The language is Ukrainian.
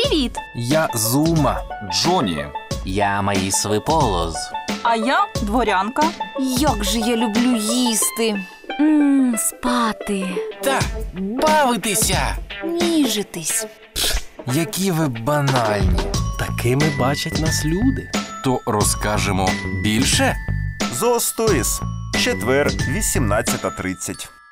Привіт! Я Зума. Джоні. Я Маїсовий Полоз. А я дворянка. Як же я люблю їсти. Спати. Та бавитися. Ніжитись. Які ви банальні. Такими бачать нас люди. То розкажемо більше? Зоосторіс. Четвер, 18:30.